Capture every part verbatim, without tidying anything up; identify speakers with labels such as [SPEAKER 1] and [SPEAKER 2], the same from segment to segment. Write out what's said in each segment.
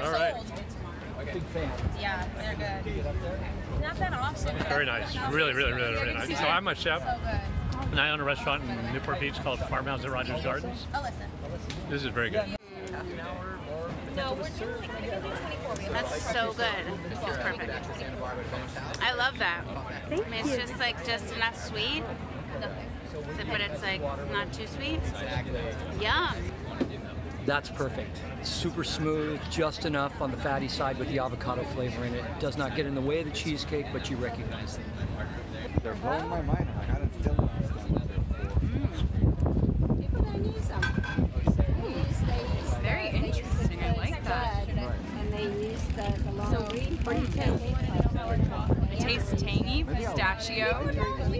[SPEAKER 1] All right.
[SPEAKER 2] Big fan.
[SPEAKER 3] Yeah, they're good. Not that often.
[SPEAKER 1] Very nice. Really, really, really, really nice. So I'm a chef,
[SPEAKER 3] So good.
[SPEAKER 1] and I own a restaurant in Newport Beach called Farmhouse at Rogers Gardens.
[SPEAKER 3] Oh, listen.
[SPEAKER 1] This is very good.
[SPEAKER 2] Half an hour or
[SPEAKER 3] No, we're doing like twenty-four.
[SPEAKER 4] That's so good. It's perfect. I love that.
[SPEAKER 5] Thank
[SPEAKER 4] I mean, it's
[SPEAKER 5] you.
[SPEAKER 4] just like just enough sweet, but it's like not too sweet. Yum.
[SPEAKER 2] That's perfect. Super smooth, just enough on the fatty side with the avocado flavor in it. Does not get in the way of the cheesecake, but you recognize them.
[SPEAKER 6] They're blowing my mind. I hadn't filled them.
[SPEAKER 3] Very interesting. I like that.
[SPEAKER 5] And they use the, the long
[SPEAKER 3] So,
[SPEAKER 5] green
[SPEAKER 3] what do you think? It tastes tangy, pistachio, mm,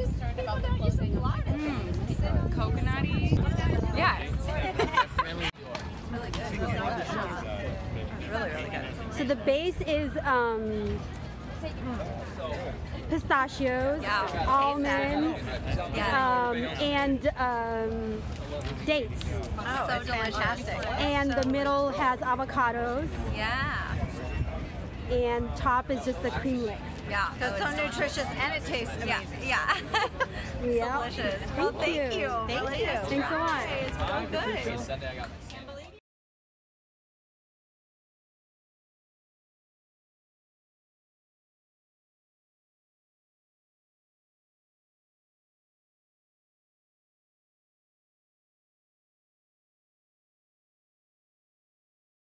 [SPEAKER 3] coconutty. Yeah. Really, really good.
[SPEAKER 5] So the base is um, pistachios,
[SPEAKER 3] Yeah.
[SPEAKER 5] almonds,
[SPEAKER 3] Yeah.
[SPEAKER 5] um, and um, dates.
[SPEAKER 3] Oh, so delicious.
[SPEAKER 5] And the middle has avocados,
[SPEAKER 3] Yeah.
[SPEAKER 5] and top is just the cream lick.
[SPEAKER 3] Yeah. That's so nutritious and it tastes amazing. Yeah.
[SPEAKER 5] Yeah.
[SPEAKER 3] Delicious. Well, thank you.
[SPEAKER 5] Thank
[SPEAKER 3] Thank
[SPEAKER 5] you.
[SPEAKER 3] you.
[SPEAKER 5] Thanks a lot.
[SPEAKER 3] It's so good.